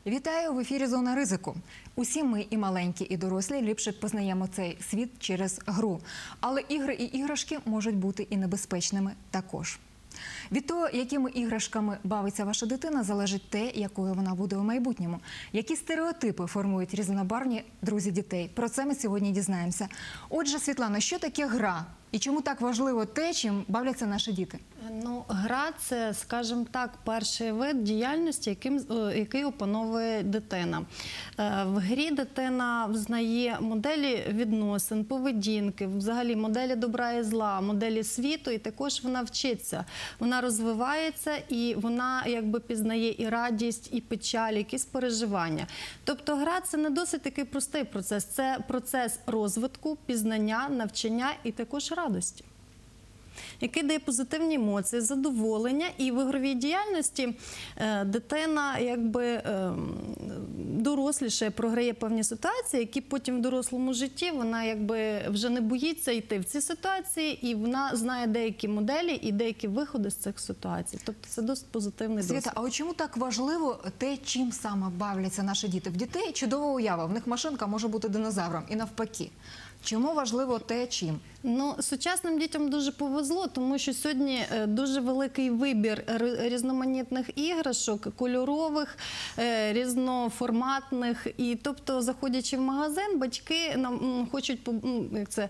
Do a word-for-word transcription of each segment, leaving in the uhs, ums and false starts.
Вітаю в ефірі «Зона ризику». Усі ми, і маленькі, і дорослі, ліпше познаємо цей світ через гру. Але ігри і іграшки можуть бути і небезпечними також. Від того, якими іграшками бавиться ваша дитина, залежить те, якою вона буде у майбутньому. Які стереотипи формують різнобарвні друзі дітей? Про це ми сьогодні дізнаємося. Отже, Світлано, що таке гра? І чому так важливо те, чим бавляться наші діти? Ну, гра – це, скажімо так, перший вид діяльності, яким, який опановує дитина. В грі дитина взнає моделі відносин, поведінки, взагалі моделі добра і зла, моделі світу, і також вона вчиться. Вона розвивається і вона якби пізнає і радість, і печаль, якісь переживання. Тобто гра – це не досить такий простий процес. Це процес розвитку, пізнання, навчання і також радості, який дає позитивні емоції, задоволення. І в ігровій діяльності е, дитина якби е, доросліше програє певні ситуації, які потім в дорослому житті вона якби вже не боїться йти в ці ситуації, і вона знає деякі моделі і деякі виходи з цих ситуацій. Тобто це досить позитивний досвід. Світа, а от чому так важливо те, чим саме бавляться наші діти? В дітей чудова уява, в них машинка може бути динозавром і навпаки. Чому важливо те, чим? Ну, сучасним дітям дуже повезло, тому що сьогодні дуже великий вибір різноманітних іграшок, кольорових, різноформатних. І, тобто, заходячи в магазин, батьки нам хочуть як це,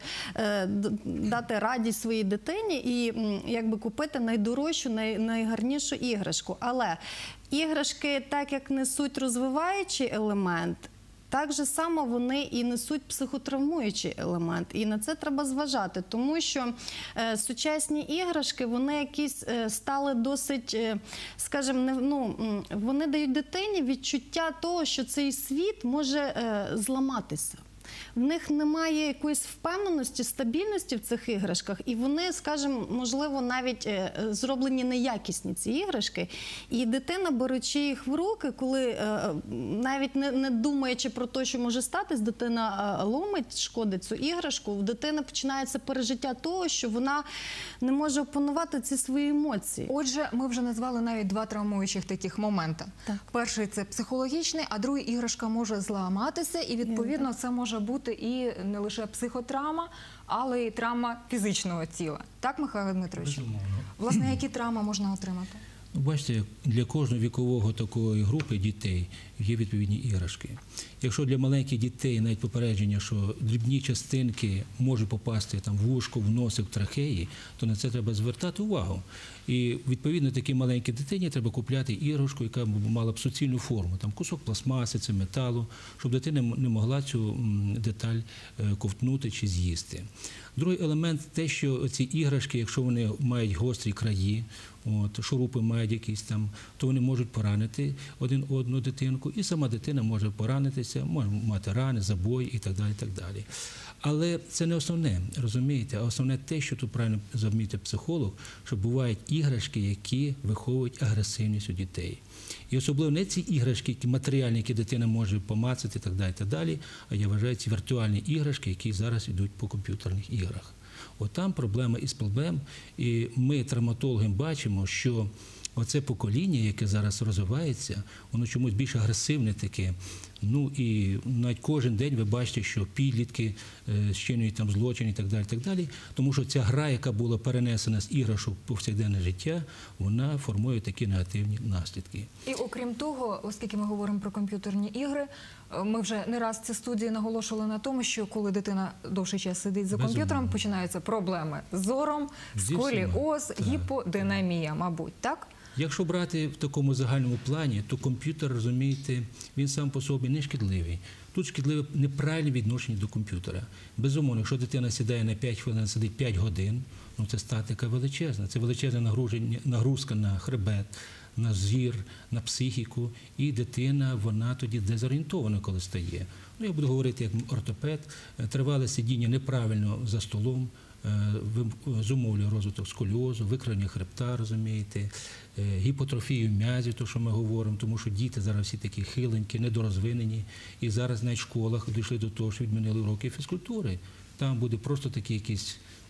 дати радість своїй дитині і якби купити найдорожчу, най, найгарнішу іграшку. Але іграшки, так як несуть розвиваючий елемент, так же само вони і несуть психотравмуючий елемент. І на це треба зважати, тому що е, сучасні іграшки, вони якісь е, стали досить, е, скажімо, не, ну, вони дають дитині відчуття того, що цей світ може е, зламатися. В них немає якоїсь впевненості, стабільності в цих іграшках, і вони, скажімо, можливо, навіть зроблені неякісні, ці іграшки. І дитина, беручи їх в руки, коли навіть не, не думаючи про те, що може статись, дитина ломить, шкодить цю іграшку, в дитини починається пережиття того, що вона не може опанувати ці свої емоції. Отже, ми вже назвали навіть два травмуючих таких моменти. Так. Перший – це психологічний, а другий – іграшка може зламатися, і, відповідно, так. це може бути і не лише психотравма, але й травма фізичного тіла. Так, Михайло Дмитрович? Безумовно. Власне, які травми можна отримати? Ну, бачите, для кожного вікового такої групи дітей є відповідні іграшки. Якщо для маленьких дітей навіть попередження, що дрібні частинки можуть попасти там, в вушко, в носик, в трахеї, то на це треба звертати увагу. І відповідно такій маленькій дитині треба купляти іграшку, яка мала б суцільну форму. Там кусок пластмаси, це металу, щоб дитина не могла цю деталь ковтнути чи з'їсти. Другий елемент – те, що ці іграшки, якщо вони мають гострі краї, от, шурупи мають якісь там, то вони можуть поранити один одну дитинку, і сама дитина може поранитися, може мати рани, забої і так далі, і так далі. Але це не основне, розумієте, а основне те, що тут правильно замітив психолог, що бувають іграшки, які виховують агресивність у дітей. І особливо не ці іграшки, які матеріальні, які дитина може помацати і так далі, і так далі, а я вважаю ці віртуальні іграшки, які зараз йдуть по комп'ютерних іграх. От там проблема із проблем, і ми, травматологи, бачимо, що оце покоління, яке зараз розвивається, воно чомусь більш агресивне таке. Ну і навіть кожен день ви бачите, що підлітки вчинюють там злочин і так далі, і так далі. Тому що ця гра, яка була перенесена з іграшок в повсякденне життя, вона формує такі негативні наслідки. І окрім того, оскільки ми говоримо про комп'ютерні ігри, ми вже не раз в цій студії наголошували на тому, що коли дитина довший час сидить за комп'ютером, Безумовно. починаються проблеми з зором, сколіоз, гіподинамія, мабуть, так? Якщо брати в такому загальному плані, то комп'ютер, розумієте, він сам по собі не шкідливий. Тут шкідливе неправильне відношення до комп'ютера. Безумовно, якщо дитина сідає на п'ять хвилин, сидить п'ять годин, ну це статика величезна. Це величезна нагрузка на хребет, на зір, на психіку. І дитина, вона тоді дезорієнтована, коли стає. Ну, я буду говорити як ортопед. Тривале сидіння неправильно за столом зумовлює розвиток сколіозу, викривлення хребта, розумієте, гіпотрофію м'язів, то, що ми говоримо, тому що діти зараз всі такі хиленькі, недорозвинені. І зараз навіть в школах дійшли до того, що відмінили уроки фізкультури. Там буде просто такий якийсь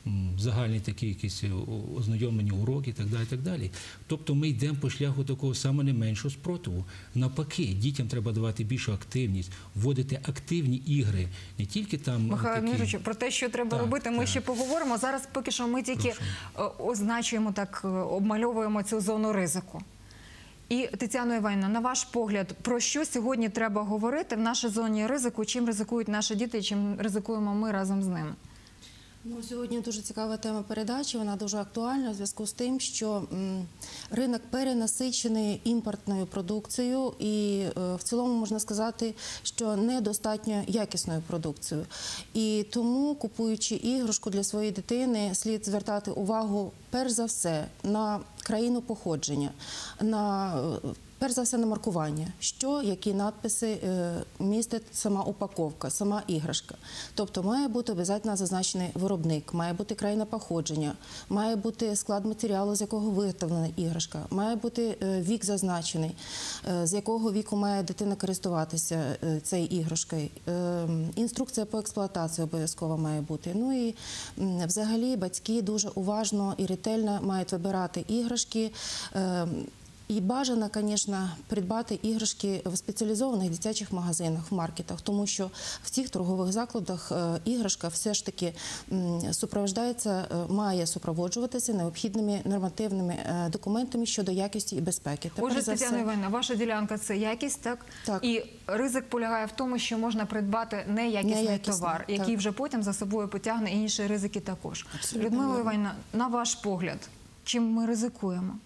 м, загальні такі якісь о- ознайомлені уроки і так далі, і так далі. Тобто ми йдемо по шляху такого саме не меншого спротиву. Навпаки, дітям треба давати більшу активність, вводити активні ігри, не тільки там Михайло такі... Дмитровичу, про те, що треба Так, робити, ми так. ще поговоримо. Зараз поки що ми тільки Прошу. е, означуємо так, е, обмальовуємо цю зону ризику. І, Тетяно Іванівно, на ваш погляд, про що сьогодні треба говорити в нашій зоні ризику, чим ризикують наші діти, і чим ризикуємо ми разом з ними? Ну, сьогодні дуже цікава тема передачі, вона дуже актуальна в зв'язку з тим, що м, ринок перенасичений імпортною продукцією і е, в цілому можна сказати, що недостатньо якісною продукцією. І тому, купуючи іграшку для своєї дитини, слід звертати увагу перш за все на країну походження, на е, перш за все на маркування, що, які надписи е, містить сама упаковка, сама іграшка. Тобто має бути обов'язково зазначений виробник, має бути країна походження, має бути склад матеріалу, з якого виготовлена іграшка, має бути е, вік зазначений, е, з якого віку має дитина користуватися е, цією іграшкою. Е, інструкція по експлуатації обов'язково має бути. Ну і м, взагалі батьки дуже уважно і ретельно мають вибирати іграшки. Е, І бажано, звісно, придбати іграшки в спеціалізованих дитячих магазинах, в маркетах, тому що в цих торгових закладах е, іграшка все ж таки м, супроводжується, е, має супроводжуватися необхідними нормативними е, документами щодо якості і безпеки. Тепер Отже, за Тетяна все- Іванівна, ваша ділянка – це якість, так? Так. І ризик полягає в тому, що можна придбати неякісний Неякісний, товар, який так. вже потім за собою потягне і інші ризики також. Абсолютно Людмила вірно. Іванівна, на ваш погляд, чим ми ризикуємо?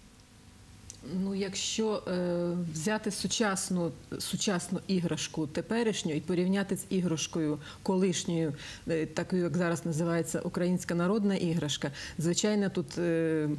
Ну, якщо е, взяти сучасну, сучасну іграшку теперішню і порівняти з іграшкою колишньою, е, такою, як зараз називається українська народна іграшка, звичайно, тут е,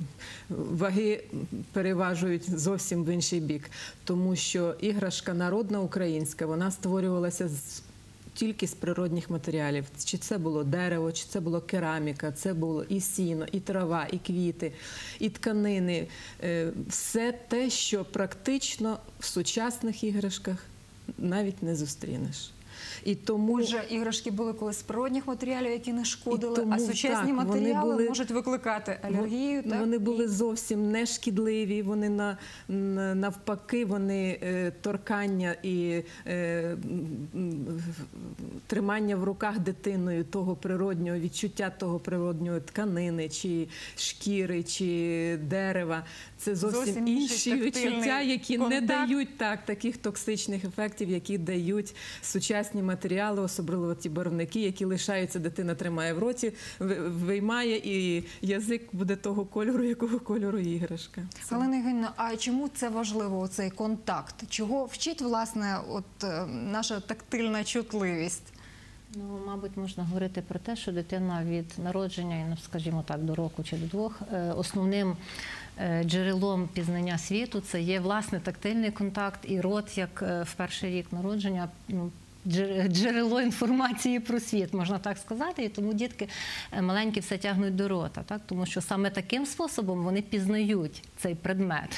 ваги переважують зовсім в інший бік. Тому що іграшка народна українська, вона створювалася з тільки з природних матеріалів. Чи це було дерево, чи це було кераміка, це було і сіно, і трава, і квіти, і тканини. Е, Все те, що практично в сучасних іграшках навіть не зустрінеш. І тому... Отже, іграшки були колись з природних матеріалів, які не шкодили, тому, а сучасні так, вони матеріали були- можуть викликати алергію. Вон- так? Вони були зовсім не шкідливі, вони на, на- навпаки, вони е, торкання і е, м, м, тримання в руках дитиною того природнього, відчуття того природнього тканини, чи шкіри, чи дерева. Це зовсім, Зовсім інший інші тактильний відчуття, які не контакт. дають так, таких токсичних ефектів, які дають сучасні матеріали, особливо ті барвники, які лишаються, дитина тримає в роті, ви- виймає, і язик буде того кольору, якого кольору іграшка. Це- Галина Євгенівна, а чому це важливо, цей контакт? Чого вчить, власне, от е, наша тактильна чутливість? Ну, мабуть, можна говорити про те, що дитина від народження, ну, скажімо так, до року чи до двох, е, основним е, джерелом пізнання світу це є, власне, тактильний контакт і рот, як е, в перший рік народження, ну, джер- джерело інформації про світ, можна так сказати. І тому дітки е, маленькі все тягнуть до рота, так? Тому що саме таким способом вони пізнають цей предмет.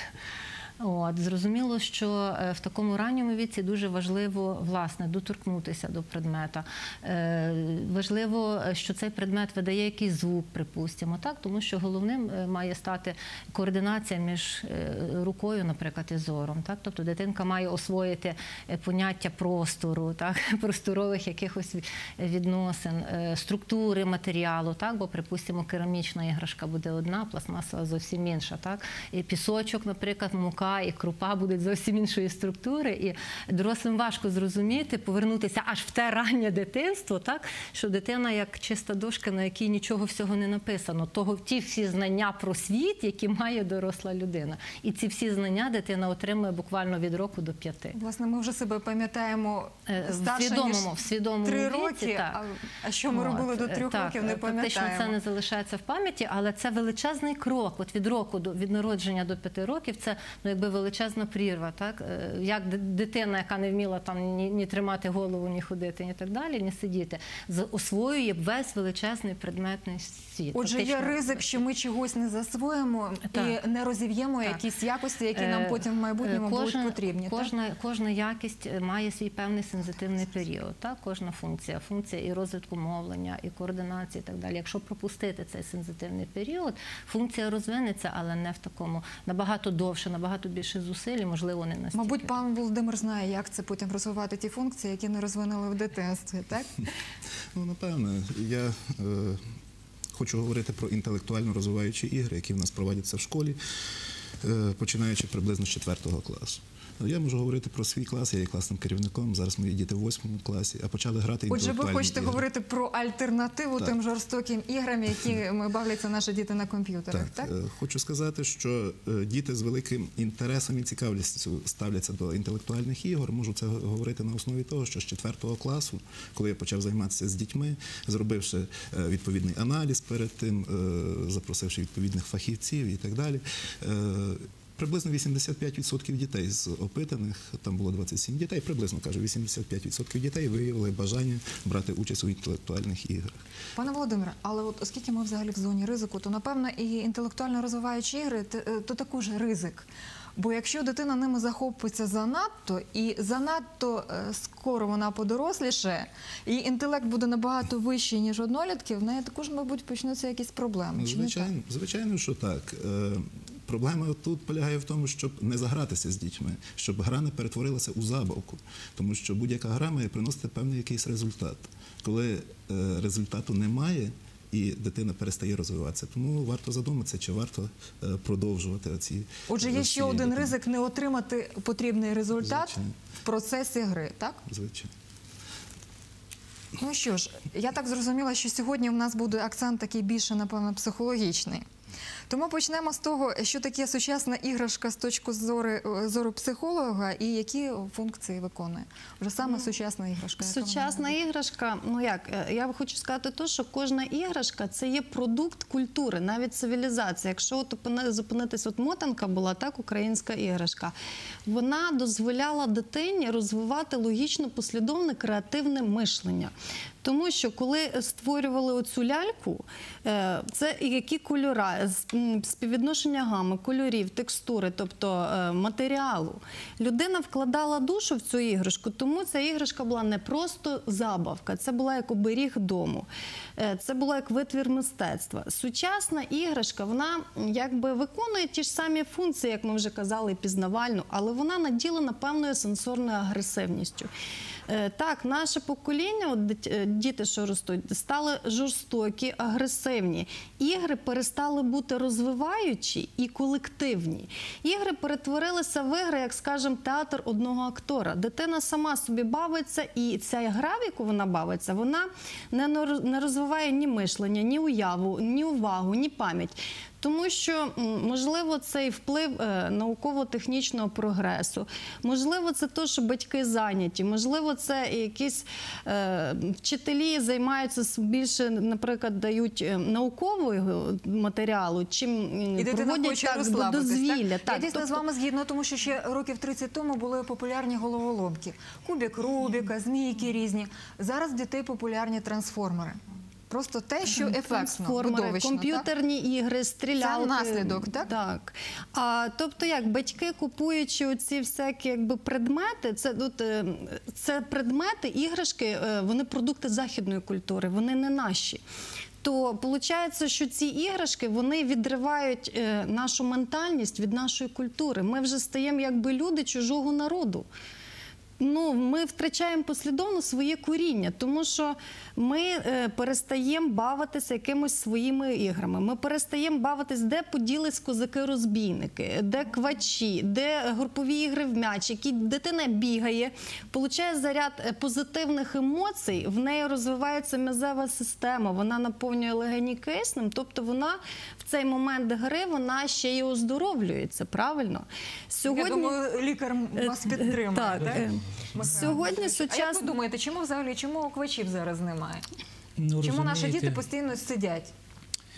От, зрозуміло, що е, в такому ранньому віці дуже важливо, власне, доторкнутися до предмета. Е, важливо, що цей предмет видає якийсь звук, припустимо, так? Тому що головним е, має стати координація між е, рукою, наприклад, і зором. Так? Тобто дитинка має освоїти е, поняття простору, так? Просторових якихось ві- відносин, е, структури матеріалу, так? Бо, припустимо, керамічна іграшка буде одна, пластмасова зовсім інша. Так? І пісочок, наприклад, мука і крупа будуть зовсім іншої структури, і дорослим важко зрозуміти, повернутися аж в те раннє дитинство, так, що дитина як чиста дошка, на якій нічого всього не написано. Того, ті всі знання про світ, які має доросла людина. І ці всі знання дитина отримує буквально від року до п'яти. Власне, ми вже себе пам'ятаємо Е, в старше, свідомому- ніж в свідомому три віці, роки, так. а, а що ми От, робили до е, трьох так, років, не е, Практично пам'ятаємо. це не залишається в пам'яті, але це величезний крок. От від року до від народження до п'яти років це, ну, якби величезна прірва, так? Е, Як ди- дитина, яка не вміла там ні, ні тримати голову, ні ходити, ні так далі, ні сидіти, з- освоює весь величезний предметний світ. Отже, є Фактично, ризик, що ми чогось не засвоїмо Так. і не розів'ємо Так. якісь якості, які нам Е, потім в майбутньому е, будуть кожен- потрібні. так? Кожна, кожна якість е, має свій певний сензитивний період. Так? Кожна функція, функція і розвитку мовлення, і координації, і так далі. Якщо пропустити цей сензитивний період, функція розвинеться, але не в такому набагато довше, набагато більше зусиль, і, можливо, не настільки. Мабуть, пан Володимир знає, як це потім розвивати ті функції, які не розвинули в дитинстві, так? Ну, напевно, я е, хочу говорити про інтелектуально розвиваючі ігри, які в нас проводяться в школі, е, починаючи приблизно з четвертого класу. Я можу говорити про свій клас, я є класним керівником, зараз мої діти в восьмому класі, а почали грати Отже, ви інтелектуальні хочете ігри. говорити про альтернативу Так. тим жорстоким іграм, які ми бавляться наші діти на комп'ютерах, так? Так, е, хочу сказати, що е, діти з великим інтересом і цікавістю ставляться до інтелектуальних ігор. Можу це говорити на основі того, що з четвертого класу, коли я почав займатися з дітьми, зробивши е, відповідний аналіз перед тим, е, запросивши відповідних фахівців і так далі, е, приблизно вісімдесят п'ять відсотків дітей з опитаних, там було двадцять сім дітей, приблизно, кажу, вісімдесят п'ять відсотків дітей виявили бажання брати участь у інтелектуальних іграх. Пане Володимире, але от оскільки ми взагалі в зоні ризику, то напевно і інтелектуально розвиваючі ігри т- е, то також ризик. Бо якщо дитина ними захопиться занадто і занадто е, скоро вона подоросліше, і інтелект буде набагато вищий, ніж однолітків, в неї також, мабуть, почнуться якісь проблеми. Ну, Чи не так? звичайно, звичайно, що так. Е, Проблема тут полягає в тому, щоб не загратися з дітьми, щоб гра не перетворилася у забавку. Тому що будь-яка гра має приносити певний якийсь результат. Коли е, результату немає і дитина перестає розвиватися, тому варто задуматися, чи варто е, продовжувати ці. Отже, є ці ще один ігри. ризик не отримати потрібний результат Звичайно. в процесі гри, так? Звичайно. Ну що ж, я так зрозуміла, що сьогодні в нас буде акцент такий більше, напевно, психологічний. Тому почнемо з того, що таке сучасна іграшка з точки зору, зору психолога і які функції виконує. Вже саме сучасна іграшка. яка вона Сучасна має бути? іграшка, ну як, е, я хочу сказати те, що кожна іграшка – це є продукт культури, навіть цивілізації. Якщо от опини- зупинитись, от мотанка була, так, українська іграшка, вона дозволяла дитині розвивати логічно-послідовне креативне мишлення. Тому що коли створювали оцю ляльку, е, це і які кольори, з- м, співвідношення гами, кольорів, текстури, тобто е, матеріалу. Людина вкладала душу в цю іграшку, тому ця іграшка була не просто забавка, це була як оберіг дому, е, це була як витвір мистецтва. Сучасна іграшка, вона м, якби виконує ті ж самі функції, як ми вже казали, пізнавальну, але вона наділена певною сенсорною агресивністю. Е, Так, наше покоління, от дит- е, діти, що ростуть, стали жорстокі, агресивні. Ігри перестали бути розвиваючі і колективні. Ігри перетворилися в ігри, як, скажімо, театр одного актора. Дитина сама собі бавиться, і ця гра, в яку вона бавиться, вона не нор- не розвиває ні мишлення, ні уяву, ні увагу, ні пам'ять. Тому що, м, можливо, цей вплив е, науково-технічного прогресу, можливо, це те, що батьки зайняті, можливо, це якісь е, вчителі займаються с- більше, наприклад, дають е, наукового матеріалу, чим м, І дитина проводять хоче так, розслабитись, дозвілля. так? Я дійсно з тобто- вами згідна, тому що ще років тридцять тому були популярні головоломки. Кубик Рубіка, змійки різні. Зараз в дітей популярні трансформери. Просто те, що ефектно, Трансформери, видовищно. так? комп'ютерні ігри, стрілялки. Це наслідок, так? Так. А, тобто як, батьки, купуючи оці всякі якби, предмети, це, от, е, це предмети, іграшки, е, вони продукти західної культури, вони не наші. То виходить, що ці іграшки вони відривають е, нашу ментальність від нашої культури. Ми вже стаємо якби люди чужого народу. Ну, ми втрачаємо послідовно своє коріння, тому що ми е, перестаємо бавитися якимось своїми іграми. Ми перестаємо бавитись, де поділись козаки-розбійники, де квачі, де групові ігри в м'яч, які дитина бігає, получає заряд е, позитивних емоцій, в неї розвивається м'язева система, вона наповнює легені киснем, тобто вона в цей момент гри вона ще й оздоровлюється, правильно? Я думаю, лікар вас підтримує. Так, так? е, Михайло сьогодні Михайлович, А як ви сучасна... думаєте, чому взагалі, чому квачів зараз немає? Ну, Чому наші розумієте, діти постійно сидять?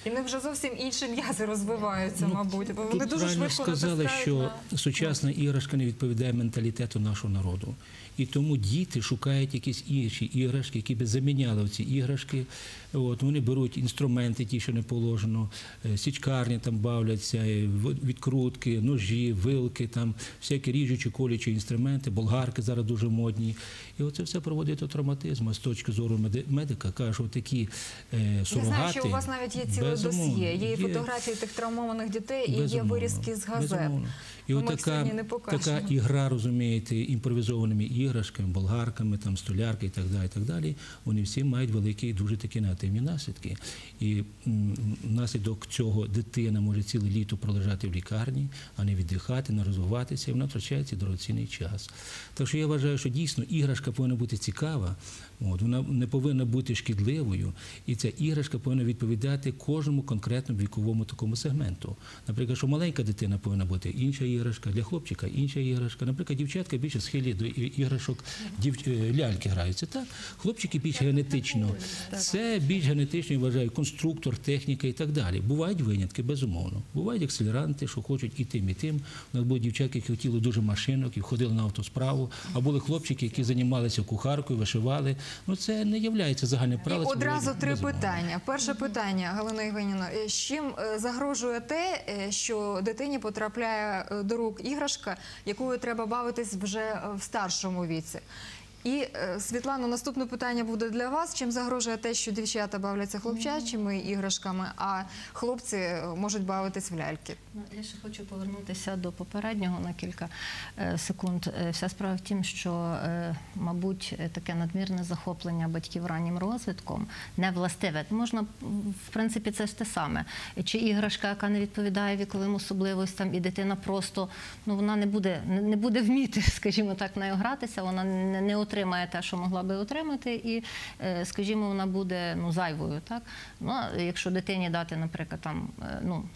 І не вже зовсім інші м'язи розвиваються, мабуть. Бо вони Тут дуже правильно швидко сказали, натискають що на- сучасна іграшка не відповідає менталітету нашого народу. І тому діти шукають якісь інші іграшки, які б заміняли ці іграшки. От, вони беруть інструменти, ті, що не положено, е, січкарні там бавляться, е, в- відкрутки, ножі, вилки, там, всякі ріжучі, колючі інструменти, болгарки зараз дуже модні. І оце все приводить до травматизму. З точки зору меди- медика, кажуть, що такі е, Я сурогати... знаю, що у вас навіть є ціле безумовно, досьє, є і фотографії тих травмованих дітей, і є Безумовно, вирізки з газет. безумовно. І Ми от їх така, сьогодні не покажемо. така ігра, розумієте, імпровізованими іграшками, болгарками, там, столярки і так далі, і так далі, вони всі мають великі, дуже такі негативні наслідки. І м, внаслідок цього дитина може ціле літо пролежати в лікарні, а не віддихати, не розвиватися, і вона втрачає цей дорогоцінний час. Так що я вважаю, що дійсно іграшка повинна бути цікава, от, вона не повинна бути шкідливою, і ця іграшка повинна відповідати кожному конкретному віковому такому сегменту. Наприклад, що маленька дитина повинна бути інша іграшка, для хлопчика інша іграшка. Наприклад, дівчатка більше схильні до і- іграшок, дів... е, ляльки граються, так? Хлопчики більш генетично. Це більш генетично, я вважаю, конструктор, техніка і так далі. Бувають винятки, безумовно. Бувають акселеранти, що хочуть і тим, і тим. У нас були дівчатки, які хотіли дуже машинок і ходили на автосправу, а були хлопчики, які займалися кухаркою, вишивали. Ну, це не є загальним І правилом. це одразу буває, три безумовно. питання. Перше питання, Галина Євгенівна. З чим е, загрожує те, е, що дитині потрапляє е, до рук іграшка, якою треба бавитись вже е, в старшому віці? І, е, Світлано, наступне питання буде для вас. Чим загрожує те, що дівчата бавляться хлопчачими іграшками, а хлопці е, можуть бавитись в ляльки? Ну, я ще хочу повернутися до попереднього на кілька е, секунд. Е, Вся справа в тім, що, е, мабуть, е, таке надмірне захоплення батьків раннім розвитком не властиве. Можна, в принципі, це ж те саме. Чи іграшка, яка не відповідає віковим особливостям, і дитина просто, ну, вона не буде, не не буде вміти, скажімо так, нею гратися, вона не, не отримає те, що могла би отримати, і, е, скажімо, вона буде, ну, зайвою, так? Ну, а якщо дитині дати, наприклад, там, е, ну,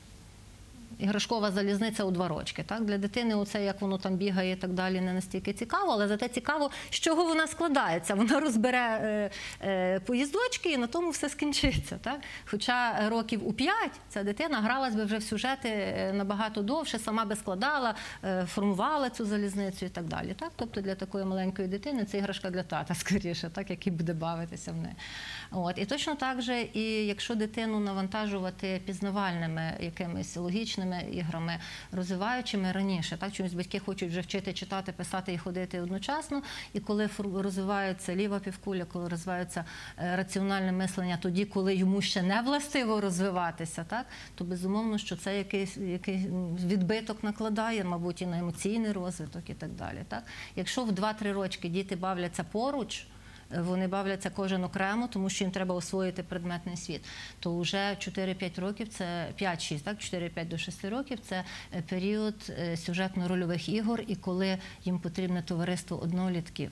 іграшкова залізниця у два рочки. Так? Для дитини оце, як воно там бігає і так далі, не настільки цікаво, але зате цікаво, з чого вона складається. Вона розбере е, е, поїздочки і на тому все скінчиться. Так? Хоча років у п'ять ця дитина гралась би вже в сюжети е, набагато довше, сама би складала, е, формувала цю залізницю і так далі. Так? Тобто для такої маленької дитини це іграшка для тата, скоріше, так? Який буде бавитися в неї. От. І точно так же, і якщо дитину навантажувати пізнавальними якимись логічними іграми, розвиваючими раніше, так, чомусь батьки хочуть вже вчити читати, писати і ходити одночасно, і коли фор- розвивається ліва півкуля, коли розвивається е, раціональне мислення, тоді, коли йому ще не властиво розвиватися, так, то безумовно, що це якийсь, якийсь відбиток накладає, мабуть, і на емоційний розвиток і так далі. Так. Якщо в два-три рочки діти бавляться поруч, вони бавляться кожен окремо, тому що їм треба освоїти предметний світ, то вже чотири-п'ять років, це п'ять-шість, так, чотири-п'ять до шести років, це період е, сюжетно-рольових ігор, і коли їм потрібне товариство однолітків.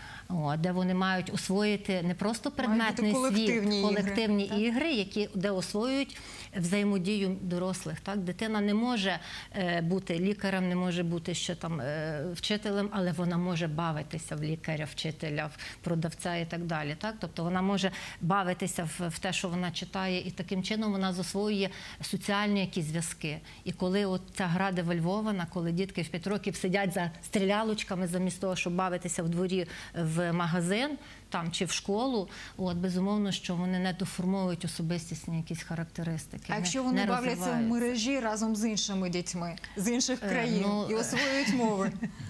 О, де вони мають освоїти не просто предметний колективні світ, ігри, колективні так? ігри, які, де освоюють взаємодію дорослих. Так? Дитина не може е, бути лікарем, не може бути ще там е, вчителем, але вона може бавитися в лікаря, вчителя, в продавця і так далі. Так? Тобто вона може бавитися в, в те, що вона читає, і таким чином вона засвоює соціальні якісь зв'язки. І коли от ця гра девальвована, коли дітки в п'ять років сидять за стрілялочками замість того, щоб бавитися в дворі в магазин там чи в школу, от безумовно, що вони не доформовують особистісні якісь характеристики. А не- якщо вони не бавляться в розвиваються. мережі разом з іншими дітьми, з інших Е, країн, ну, і освоюють мови?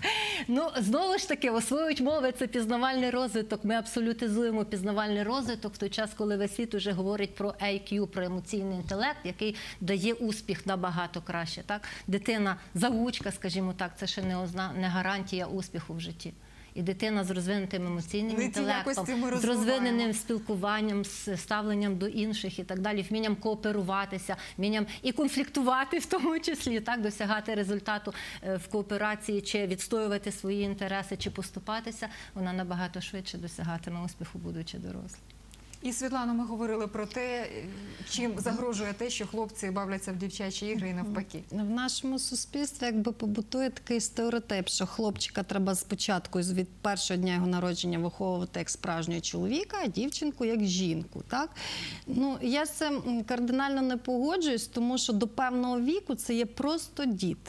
Ну, знову ж таки, освоюють мови, це пізнавальний розвиток. Ми абсолютизуємо пізнавальний розвиток в той час, коли весь світ уже говорить про ай к'ю, про емоційний інтелект, який дає успіх набагато краще. Так? Дитина заучка, скажімо так, це ще не, озна... не гарантія успіху в житті. І дитина з розвинутим емоційним Не ті інтелектом, якості ми з розвиваємо. розвиненим спілкуванням, з ставленням до інших і так далі, вмінням кооперуватися, вмінням і конфліктувати в тому числі, так, досягати результату е, в кооперації, чи відстоювати свої інтереси, чи поступатися, вона набагато швидше досягатиме успіху, будучи дорослою. І, Світлано, ми говорили про те, чим загрожує те, що хлопці бавляться в дівчачі ігри і навпаки. В нашому суспільстві якби побутує такий стереотип, що хлопчика треба спочатку від першого дня його народження виховувати як справжнього чоловіка, а дівчинку як жінку. Так? Ну, я з цим кардинально не погоджуюсь, тому що до певного віку це є просто діти.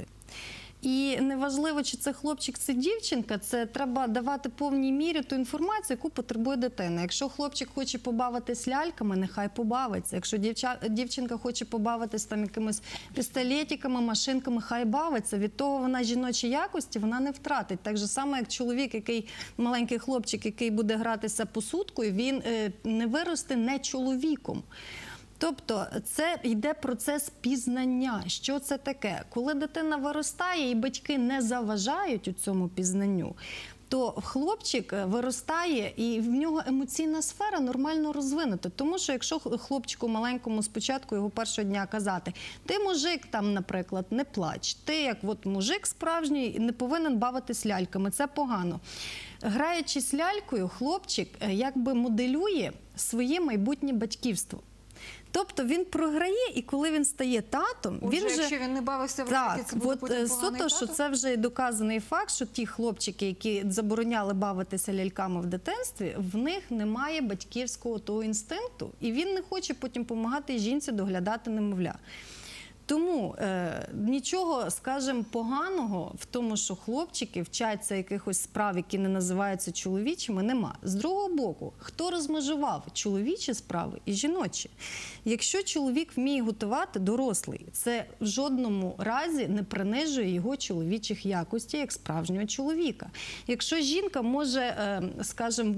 І неважливо, чи це хлопчик, чи дівчинка, це треба давати повній мірі ту інформацію, яку потребує дитина. Якщо хлопчик хоче побавитись ляльками, нехай побавиться. Якщо дівча, дівчинка хоче побавитись там якимось пістолетиками, машинками, хай бавиться. Від того вона жіночі якості вона не втратить. Так же само, як чоловік, який, маленький хлопчик, який буде гратися посудкою, він е, не виросте не чоловіком. Тобто це йде процес пізнання. Що це таке? Коли дитина виростає і батьки не заважають у цьому пізнанню, то хлопчик виростає і в нього емоційна сфера нормально розвинута. Тому що якщо хлопчику маленькому спочатку його першого дня казати, ти мужик там, наприклад, не плач, ти як от мужик справжній не повинен бавитись ляльками, це погано. Граючись лялькою, хлопчик якби моделює своє майбутнє батьківство. Тобто він програє, і коли він стає татом, Отже, він вже... якщо він не бавився в Так, ляльки, це буде от потім поганий суто, що тато? це вже доказаний факт, що ті хлопчики, які забороняли бавитися ляльками в дитинстві, в них немає батьківського того інстинкту, і він не хоче потім допомагати жінці доглядати немовля. Тому е, нічого, скажімо, поганого в тому, що хлопчики вчаться якихось справ, які не називаються чоловічими, нема. З другого боку, хто розмежував чоловічі справи і жіночі? Якщо чоловік вміє готувати, дорослий, це в жодному разі не принижує його чоловічих якостей як справжнього чоловіка. Якщо жінка може, е, скажімо,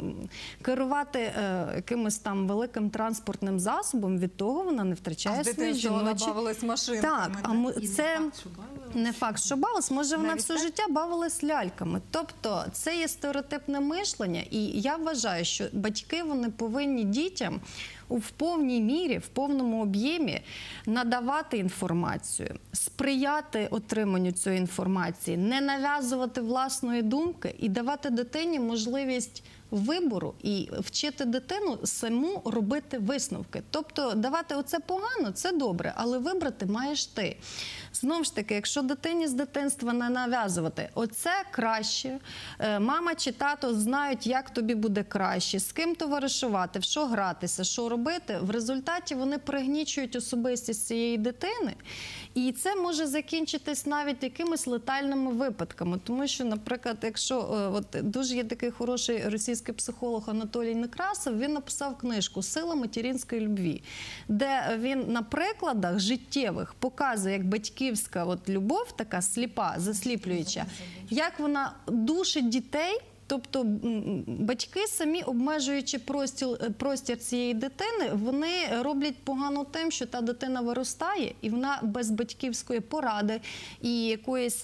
керувати е, якимось там великим транспортним засобом, від того вона не втрачає свої жіночі... машинками. Так, а мо- це не факт, що бавилась. Може, вона Навіть все так? життя бавилась ляльками. Тобто, це є стереотипне мишлення. І я вважаю, що батьки, вони повинні дітям в повній мірі, в повному об'ємі надавати інформацію, сприяти отриманню цієї інформації, не нав'язувати власної думки і давати дитині можливість вибору і вчити дитину саму робити висновки. Тобто давати оце погано, це добре, але вибрати маєш ти. Знову ж таки, якщо дитині з дитинства не нав'язувати, оце краще, мама чи тато знають, як тобі буде краще, з ким товаришувати, в що гратися, що робити, в результаті вони пригнічують особистість цієї дитини, і це може закінчитись навіть якимись летальними випадками. Тому що, наприклад, якщо от, дуже є такий хороший російський психолог Анатолій Некрасов, він написав книжку «Сила материнської любві», де він на прикладах життєвих показує, як батьківська от любов, така сліпа, засліплююча, як вона душить дітей. Тобто батьки самі, обмежуючи простір, простір цієї дитини, вони роблять погано тим, що та дитина виростає, і вона без батьківської поради і якоїсь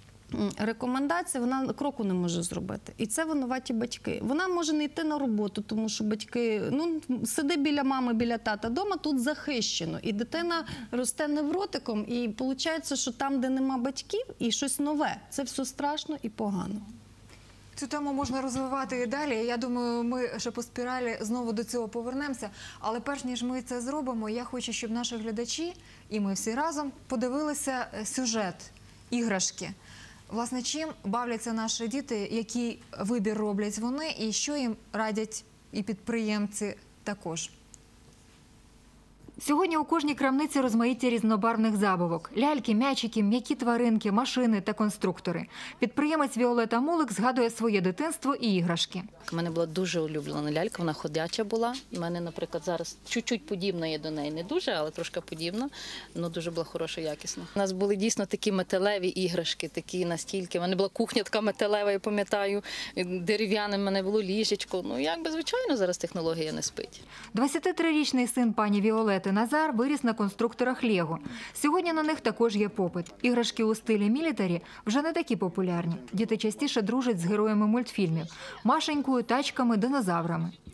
рекомендації вона кроку не може зробити. І це винуваті батьки. Вона може не йти на роботу, тому що батьки, ну, сиди біля мами, біля тата, дома тут захищено. І дитина росте невротиком, і виходить, що там, де нема батьків, і щось нове, це все страшно і погано. Цю тему можна розвивати і далі. Я думаю, ми ще по спіралі знову до цього повернемося. Але перш ніж ми це зробимо, я хочу, щоб наші глядачі і ми всі разом подивилися сюжет іграшки. Власне, чим бавляться наші діти, який вибір роблять вони і що їм радять і підприємці також. Сьогодні у кожній крамниці розмаїття різнобарвних забавок. Ляльки, м'ячики, м'які тваринки, машини та конструктори. Підприємець Віолета Мулик згадує своє дитинство і іграшки. У мене була дуже улюблена лялька, вона ходяча була. У мене, наприклад, зараз чуть-чуть подібна є до неї. Не дуже, але трошки подібна. Ну, дуже була хороша, якісна. У нас були дійсно такі металеві іграшки, такі настільки. У мене була кухня така металева, я пам'ятаю. Дерев'яне в мене було ліжечко. Ну, якби, звичайно, зараз технологія не спить. двадцятитрирічний син пані Віолети Назар виріс на конструкторах Лего. Сьогодні на них також є попит. Іграшки у стилі мілітарі вже не такі популярні. Діти частіше дружать з героями мультфільмів – Машенькою, тачками, динозаврами.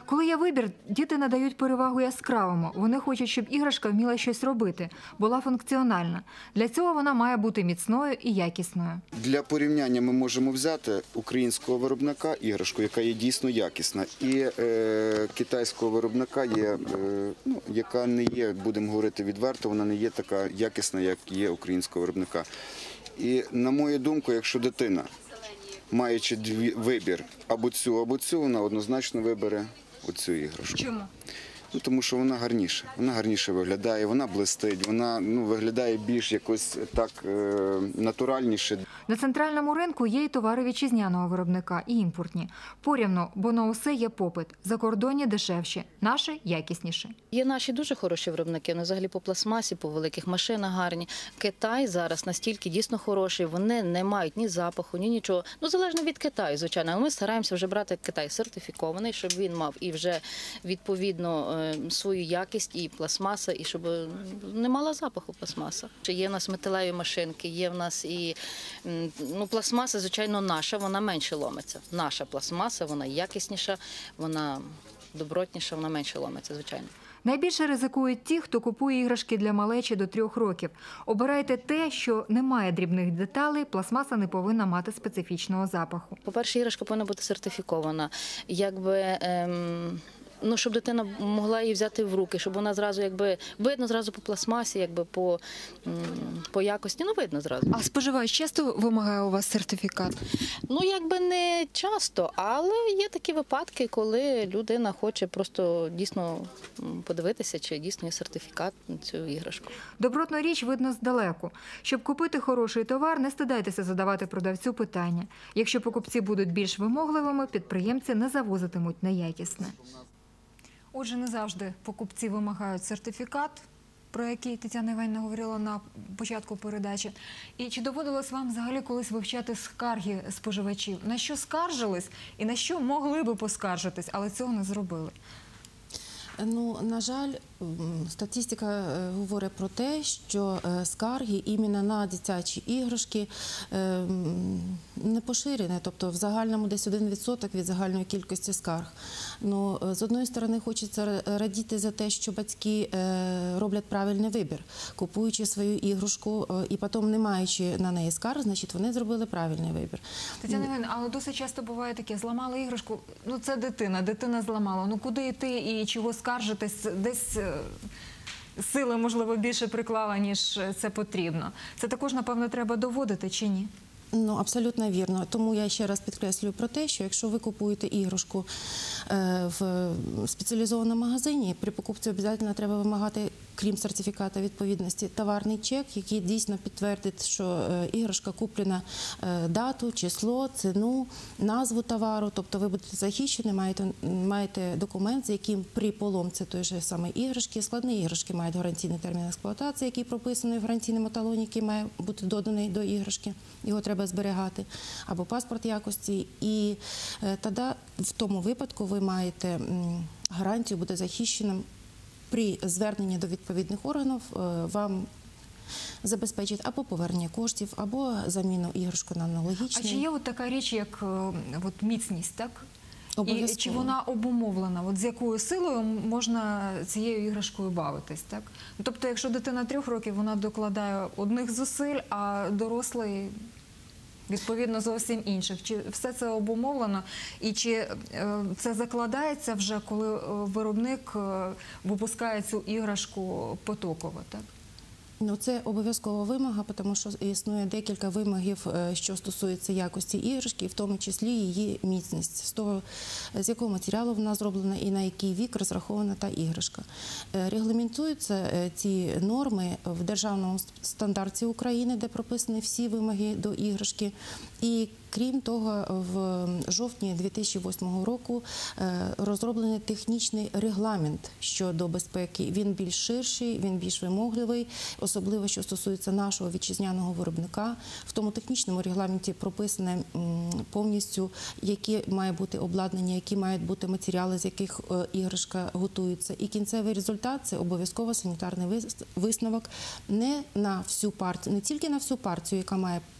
Коли є вибір, діти надають перевагу яскравому. Вони хочуть, щоб іграшка вміла щось робити, була функціональна. Для цього вона має бути міцною і якісною. Для порівняння ми можемо взяти українського виробника іграшку, яка є дійсно якісна, і е, китайського виробника, є, е, ну, яка не є, будемо говорити відверто, вона не є така якісна, як є українського виробника. І на мою думку, якщо дитина, маючи дві, вибір або цю, або цю, вона однозначно вибере оцю іграшку. Чому? Ну, тому що вона гарніша, вона гарніше виглядає, вона блистить, вона ну, виглядає більш якось так е, натуральніше. На центральному ринку є і товари вітчизняного виробника, і імпортні. Порівну, бо на усе є попит. Закордонні дешевші, наші якісніші. Є наші дуже хороші виробники, вони взагалі по пластмасі, по великих машинах гарні. Китай зараз настільки дійсно хороший, вони не мають ні запаху, ні нічого. Ну, залежно від Китаю, звичайно. Але ми стараємося вже брати Китай сертифікований, щоб він мав і вже відповідно свою якість, і пластмаса, і щоб не мала запаху пластмаса. Є в нас металеві машинки, є в нас і ну, пластмаса, звичайно, наша, вона менше ломиться. Наша пластмаса, вона якісніша, вона добротніша, вона менше ломиться, звичайно. Найбільше ризикують ті, хто купує іграшки для малечі до трьох років. Обирайте те, що не має дрібних деталей, пластмаса не повинна мати специфічного запаху. По-перше, іграшка повинна бути сертифікована. Якби... Ем... Ну, щоб дитина могла її взяти в руки, щоб вона зразу, якби, видно зразу по пластмасі, якби по, по якості, ну, видно зразу. А споживач часто вимагає у вас сертифікат? Ну, якби не часто, але є такі випадки, коли людина хоче просто дійсно подивитися, чи дійсно є сертифікат на цю іграшку. Добротну річ видно здалеку. Щоб купити хороший товар, не стидайтеся задавати продавцю питання. Якщо покупці будуть більш вимогливими, підприємці не завозитимуть неякісне. Отже, не завжди покупці вимагають сертифікат, про який Тетяна Іванівна говорила на початку передачі. І чи доводилось вам взагалі колись вивчати скарги споживачів? На що скаржились і на що могли би поскаржитись, але цього не зробили? Ну, на жаль, статистика говорить про те, що скарги іменно на дитячі іграшки не поширені, тобто в загальному десь один відсоток від загальної кількості скарг. Ну, з одної сторони, хочеться радіти за те, що батьки роблять правильний вибір, купуючи свою іграшку і потім не маючи на неї скарг, значить вони зробили правильний вибір. Тетяна Іванівна, але досить часто буває таке, зламали іграшку, ну це дитина, дитина зламала, ну куди йти і чого скаржитись, десь сили, можливо, більше приклала, ніж це потрібно. Це також, напевно, треба доводити чи ні? Ну, абсолютно вірно. Тому я ще раз підкреслюю про те, що якщо ви купуєте іграшку в спеціалізованому магазині, при покупці обов'язково треба вимагати, крім сертифіката відповідності, товарний чек, який дійсно підтвердить, що іграшка куплена дату, число, ціну, назву товару. Тобто ви будете захищені, маєте, маєте документ, з яким при поломці тої ж самої іграшки, складні іграшки мають гарантійний термін експлуатації, який прописаний в гарантійному талоні, який має бути доданий до іграшки. Його треба зберігати, або паспорт якості. І тоді в тому випадку ви маєте гарантію бути захищеним. При зверненні до відповідних органів вам забезпечить або повернення коштів, або заміну іграшки на аналогічну. А чи є от така річ, як от, міцність, так? І чи вона обумовлена? От з якою силою можна цією іграшкою бавитись, так? Тобто, якщо дитина трьох років, вона докладає одних зусиль, а дорослий відповідно зовсім інших. Чи все це обумовлено? І чи це закладається вже, коли виробник випускає цю іграшку потоково, так? Ну, це обов'язкова вимога, тому що існує декілька вимогів, що стосується якості іграшки, в тому числі її міцність, з того, з якого матеріалу вона зроблена і на який вік розрахована та іграшка. Регламентуються ці норми в державному стандарті України, де прописані всі вимоги до іграшки. І крім того, в жовтні дві тисячі восьмого року розроблений технічний регламент щодо безпеки. Він більш ширший, він більш вимогливий, особливо, що стосується нашого вітчизняного виробника. В тому технічному регламенті прописане повністю, які має бути обладнання, які мають бути матеріали, з яких іграшка готується. І кінцевий результат – це обов'язково санітарний висновок не на всю партію, не тільки на всю партію, яка має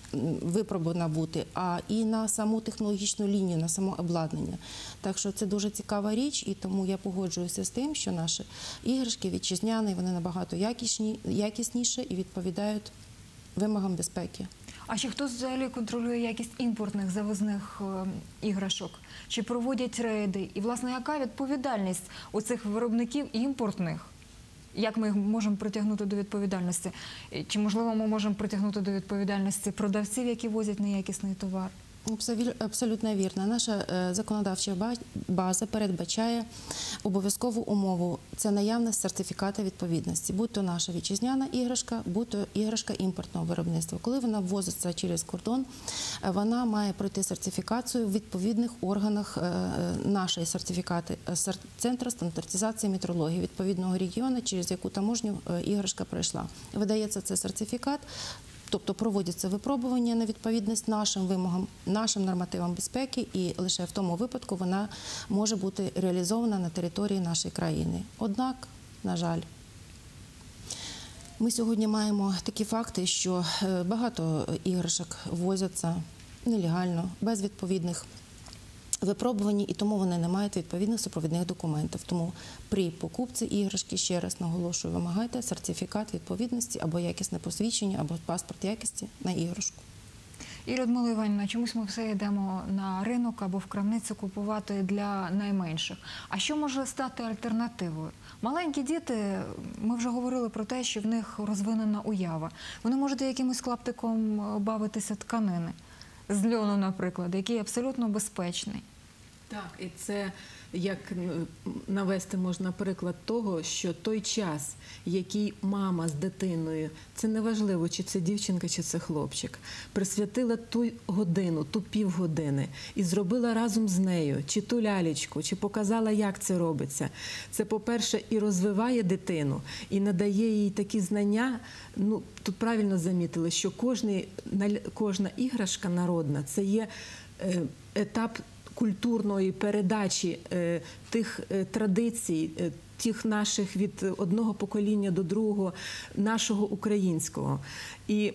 випробувана бути, а і на саму технологічну лінію, на само обладнання. Так що це дуже цікава річ, і тому я погоджуюся з тим, що наші іграшки вітчизняні, вони набагато якісні, якісніші і відповідають вимогам безпеки. А чи хтось взагалі контролює якість імпортних завозних е, іграшок? Чи проводять рейди? І, власне, яка відповідальність у цих виробників імпортних? Як ми їх можемо притягнути до відповідальності? Чи, можливо, ми можемо притягнути до відповідальності продавців, які возять неякісний товар? Абсолютно вірно. Наша е, законодавча база передбачає обов'язкову умову – це наявність сертифікату відповідності. Будь то наша вітчизняна іграшка, будь то іграшка імпортного виробництва. Коли вона ввозиться через кордон, е, вона має пройти сертифікацію в відповідних органах е, нашої сертифікати, е, Центру стандартизації метрології відповідного регіону, через яку таможню е, іграшка пройшла. Видається цей сертифікат. Тобто проводяться випробування на відповідність нашим вимогам, нашим нормативам безпеки, і лише в тому випадку вона може бути реалізована на території нашої країни. Однак, на жаль, ми сьогодні маємо такі факти, що багато іграшок ввозяться нелегально, без відповідних випробувані, і тому вони не мають відповідних супровідних документів. Тому при покупці іграшки, ще раз наголошую, вимагайте сертифікат відповідності або якісне посвідчення, або паспорт якості на іграшку. І, Людмила Іванівна, чомусь ми все йдемо на ринок або в крамницю купувати для найменших. А що може стати альтернативою? Маленькі діти, ми вже говорили про те, що в них розвинена уява. Вони можуть якимось клаптиком бавитися тканини. З льону, наприклад, який абсолютно безпечний. Так, і це як навести можна приклад того, що той час, який мама з дитиною, це неважливо, чи це дівчинка, чи це хлопчик, присвятила ту годину, ту півгодини і зробила разом з нею чи ту лялечку, чи показала, як це робиться. Це, по-перше, і розвиває дитину, і надає їй такі знання. Ну, тут правильно замітили, що кожний, кожна іграшка народна – це є етап культурної передачі е, тих е, традицій, е, тих наших від одного покоління до другого, нашого українського. І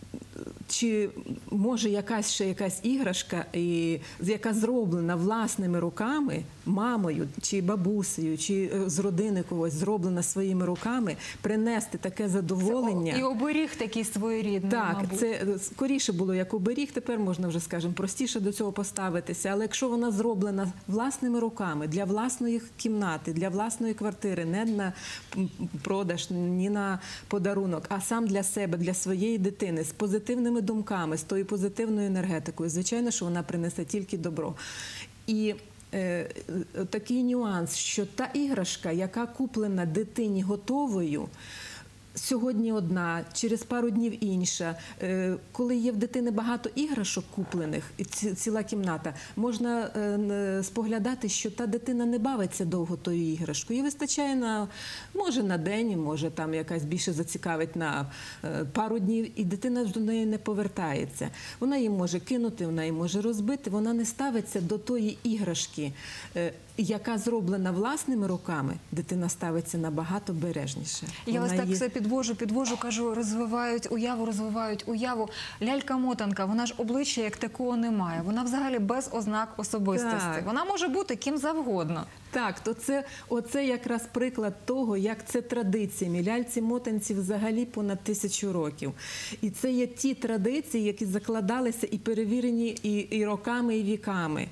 чи може якась ще якась іграшка, і, яка зроблена власними руками, мамою, чи бабусею, чи з родини когось, зроблена своїми руками, принести таке задоволення. Це, і оберіг такий своєрідний, так, мабуть. це скоріше було як оберіг, тепер можна вже, скажімо, простіше до цього поставитися. Але якщо вона зроблена власними руками, для власної кімнати, для власної квартири, не на продаж, ні на подарунок, а сам для себе, для своєї дитини, з позитивними думками, з тою позитивною енергетикою, звичайно, що вона принесе тільки добро. І е, такий нюанс, що та іграшка, яка куплена дитині готовою, сьогодні одна, через пару днів інша. Коли є в дитини багато іграшок куплених, ціла кімната, можна споглядати, що та дитина не бавиться довго тою іграшкою. Їй вистачає на, може на день, може там якась більше зацікавить на пару днів, і дитина до неї не повертається. Вона її може кинути, вона її може розбити, вона не ставиться до тої іграшки, яка зроблена власними руками, дитина ставиться набагато бережніше. Я вас так є... все підвожу, підвожу, кажу, розвивають уяву, розвивають уяву. Лялька-мотанка, вона ж обличчя як такого не має. Вона взагалі без ознак особистості. Так. Вона може бути ким завгодно. Так, то це, оце якраз приклад того, як це традиціями. Ляльці-мотанці взагалі понад тисячу років. І це є ті традиції, які закладалися і перевірені і, і роками, і віками.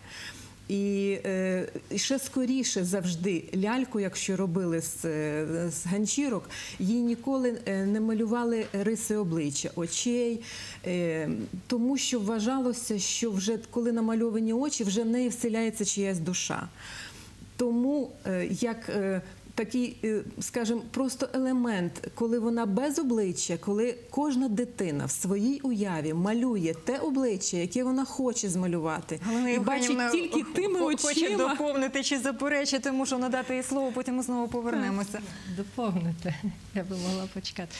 І е, ще скоріше завжди ляльку, якщо робили з, з ганчірок, їй ніколи не малювали риси обличчя, очей, е, тому що вважалося, що вже коли намальовані очі, вже в неї вселяється чиясь душа. Тому е, як е, такий, скажімо, просто елемент, коли вона без обличчя, коли кожна дитина в своїй уяві малює те обличчя, яке вона хоче змалювати, Галина і бачить тільки тими очима. Хоче доповнити чи заперечити, мушу надати їй слово, потім ми знову повернемося. Доповнити, я би могла почекати.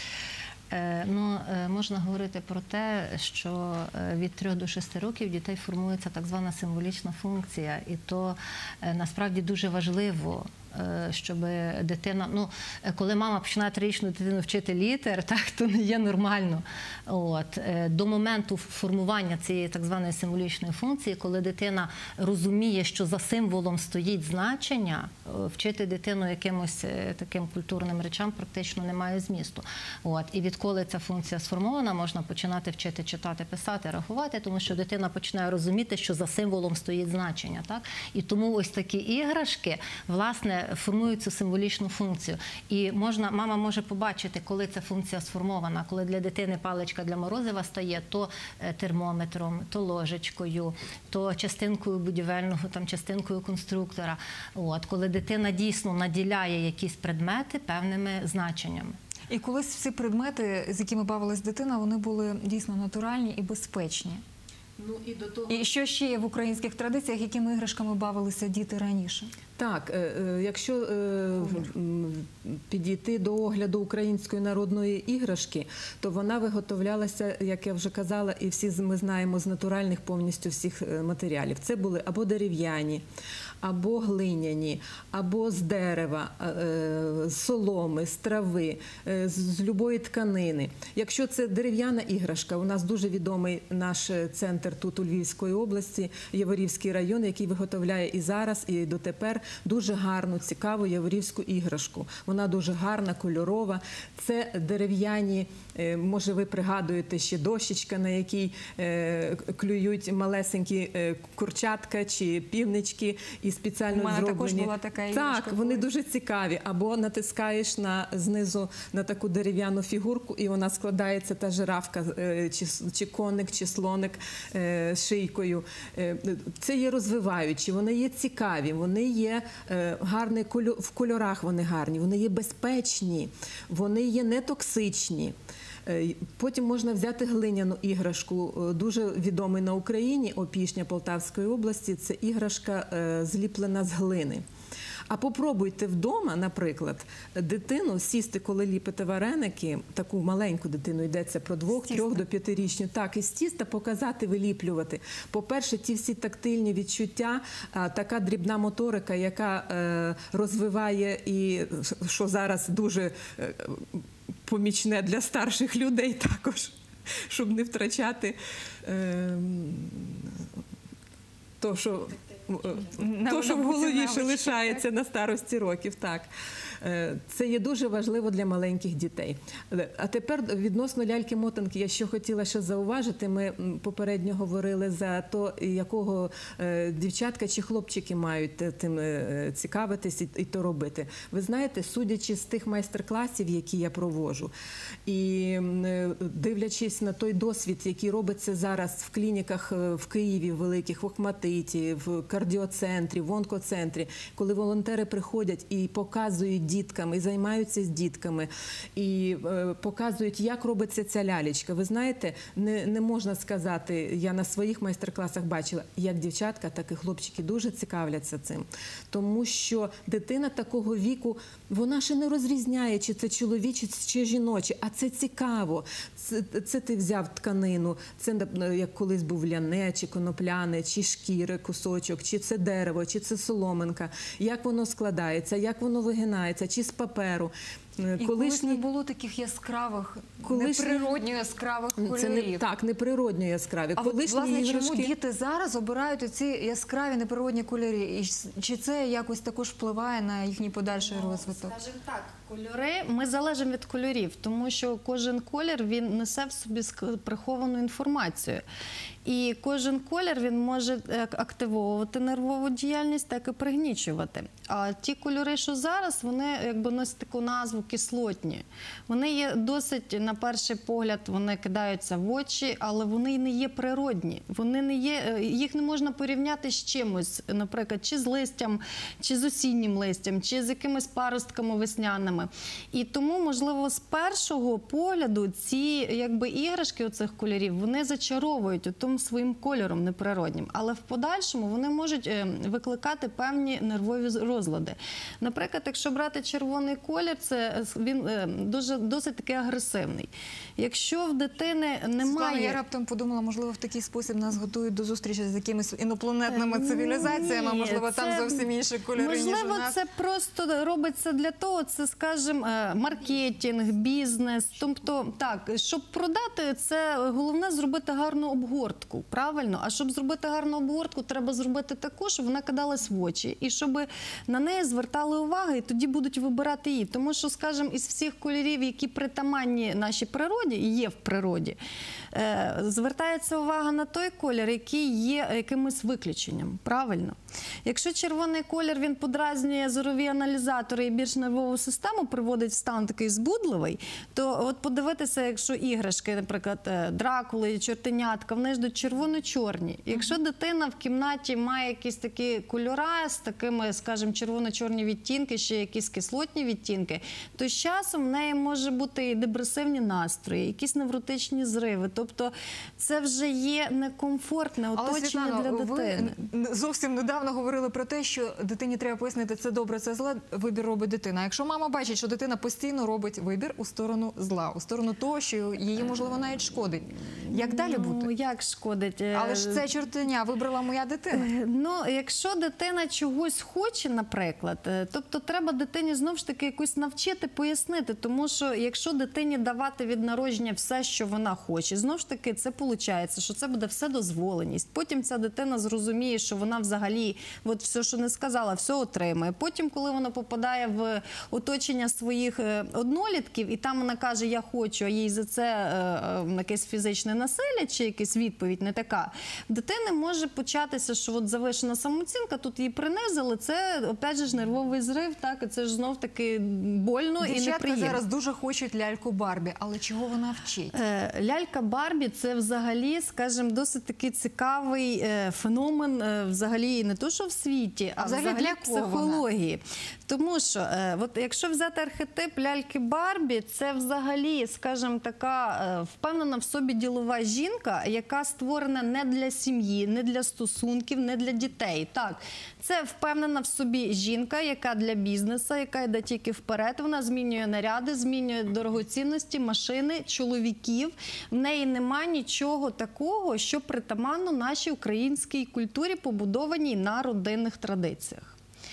Ну, можна говорити про те, що від трьох до шести років дітей формується так звана символічна функція. І то насправді дуже важливо щоб дитина, ну, коли мама починає трирічну дитину вчити літер, так, то не є нормально. От. До моменту формування цієї так званої символічної функції, коли дитина розуміє, що за символом стоїть значення, вчити дитину якимось таким культурним речам практично немає змісту. От. І відколи ця функція сформована, можна починати вчити читати, писати, рахувати, тому що дитина починає розуміти, що за символом стоїть значення. Так? І тому ось такі іграшки, власне, формують цю символічну функцію. І можна, мама може побачити, коли ця функція сформована, коли для дитини паличка для морозива стає то термометром, то ложечкою, то частинкою будівельного, там, частинкою конструктора. От. Коли дитина дійсно наділяє якісь предмети певними значеннями. І колись всі предмети, з якими бавилась дитина, вони були дійсно натуральні і безпечні. Ну, і до того... І що ще є в українських традиціях, якими іграшками бавилися діти раніше? Так, якщо підійти до огляду української народної іграшки, то вона виготовлялася, як я вже казала, і всі ми знаємо, з натуральних повністю всіх матеріалів. Це були або дерев'яні, або глиняні, або з дерева, з соломи, з трави, з любої тканини. Якщо це дерев'яна іграшка, у нас дуже відомий наш центр тут у Львівської області, Яворівський район, який виготовляє і зараз, і дотепер дуже гарну, цікаву яворівську іграшку. Вона дуже гарна, кольорова. Це дерев'яні, може ви пригадуєте, ще дощечка, на якій клюють малесенькі курчатка чи півнички і спеціально зроблені. У мене також була така іграшка. Так, вони дуже цікаві. Або натискаєш на, знизу на таку дерев'яну фігурку, і вона складається, та жирафка, чи, чи коник, чи слоник з шийкою. Це є розвиваючі, вони є цікаві, вони є гарні, в кольорах вони гарні, вони є безпечні, вони є нетоксичні. Потім можна взяти глиняну іграшку, дуже відомий на Україні, Опішня Полтавської області, це іграшка зліплена з глини. А попробуйте вдома, наприклад, дитину сісти, коли ліпите вареники, таку маленьку дитину, йдеться про двох, трьох до п'ятирічню, так, із тіста показати, виліплювати. По-перше, ті всі тактильні відчуття, така дрібна моторика, яка розвиває і, що зараз дуже помічне для старших людей також, щоб не втрачати то, що... То, що в голові ще лишається на старості років, так. Це є дуже важливо для маленьких дітей. А тепер відносно ляльки-мотанки, я що хотіла ще зауважити, ми попередньо говорили за то, якого дівчатка чи хлопчики мають тим цікавитись і то робити. Ви знаєте, судячи з тих майстер-класів, які я проводжу, і дивлячись на той досвід, який робиться зараз в клініках в Києві, в великих, в Охматиті, в кардіоцентрі, в онкоцентрі, коли волонтери приходять і показують діткам, і займаються з дітками, і е, показують, як робиться ця лялечка. Ви знаєте, не, не можна сказати, я на своїх майстер-класах бачила, як дівчатка, так і хлопчики дуже цікавляться цим. Тому що дитина такого віку, вона ще не розрізняє, чи це чоловіче, чи жіноче, а це цікаво. Це, це ти взяв тканину, це як колись був ляне, чи конопляне, чи шкіри, кусочок, чи це дерево, чи це соломинка, як воно складається, як воно вигинається, чи з паперу. І колись не було таких яскравих, колишні... неприродньо яскравих кольорів. Це не, так, неприродньо яскраві. А колишні от, власне, іграшки... чому діти зараз обирають ці яскраві неприродні кольори? І чи це якось також впливає на їхній подальший ну, розвиток? Скажімо так, кольори, ми залежимо від кольорів, тому що кожен колір, він несе в собі приховану інформацію. І кожен колір, він може як активовувати нервову діяльність, так і пригнічувати. А ті кольори, що зараз, вони якби носять таку назву кислотні. Вони є досить, на перший погляд, вони кидаються в очі, але вони не є природні. Вони не є, їх не можна порівняти з чимось, наприклад, чи з листям, чи з осіннім листям, чи з якимись паростками весняними. І тому, можливо, з першого погляду ці якби іграшки оцих кольорів, вони зачаровують у тому своїм кольором неприроднім. Але в подальшому вони можуть викликати певні нервові розлади. Наприклад, якщо брати червоний колір, це дуже, він е, дуже, досить таки агресивний. Якщо в дитини Світлана, немає... я раптом подумала, можливо, в такий спосіб нас готують до зустрічі з якимись інопланетними цивілізаціями, а Ні, можливо, там це- зовсім інші кольори, ніж у Можливо, нас. це просто робиться для того, це, скажімо, е, маркетинг, бізнес. Тобто, так, щоб продати, це головне зробити гарну обгортку, правильно? А щоб зробити гарну обгортку, треба зробити таку, щоб вона кидалась в очі. І щоб на неї звертали увагу, і тоді будуть вибирати її. Тому що, скажімо, із всіх кольорів, які притаманні нашій природі, і є в природі, е, звертається увага на той колір, який є якимось виключенням, правильно? Якщо червоний колір, він подразнює зорові аналізатори і більш нервову систему, приводить в стан такий збудливий, то от подивитися, якщо іграшки, наприклад, е, Дракули, чортенятка, вони ж йдуть червоно-чорні. Якщо дитина в кімнаті має якісь такі кольори з такими, скажімо, червоно-чорні відтінки, ще якісь кислотні відтінки, то з часом в неї може бути і депресивні настрої, якісь невротичні зриви. Тобто це вже є некомфортне Але, оточення Світлано, для ви дитини. н- зовсім недавно говорили про те, що дитині треба пояснити, це добре, це зле, вибір робить дитина. А якщо мама бачить, що дитина постійно робить вибір у сторону зла, у сторону того, що її, можливо, навіть шкодить, як далі Ну, бути? як шкодить? Е, Але ж це чортеня вибрала моя дитина. Е, Ну, якщо дитина чогось хоче, наприклад, е, тобто треба дитині знову ж таки якось навчити, пояснити, тому що якщо дитині давати від народження все, що вона хоче, знову ж таки це виходить, що це буде все дозволеність. Потім ця дитина зрозуміє, що вона взагалі от все, що не сказала, все отримує. Потім, коли вона попадає в оточення своїх е, однолітків, і там вона каже, я хочу, а їй за це е, е, якесь фізичне насилля чи якась відповідь не така, в дитини може початися, що от завишена самооцінка, тут її принизили, це, опять же, ж нервовий зрив, так, і це ж знов таки больно і Дівчатка неприємно. зараз дуже хочуть ляльку Барбі, але чого вона вчить? Е, Лялька Барбі – це взагалі, скажімо, досить такий цікавий е, феномен е, взагалі не то, що в світі, а, А взагалі взагалі для кого вона? психології. Тому що, е, от якщо взяти архетип ляльки Барбі, це взагалі, скажімо, така е, впевнена в собі ділова жінка, яка створена не для сім'ї, не для стосунків, не для дітей. Так, це впевнена в собі жінка, яка для бізнесу, яка йде тільки вперед, вона змінює наряди, змінює дорогоцінності, машини, чоловіків. В неї нема нічого такого, що притаманно нашій українській культурі, побудованій на родинних традиціях.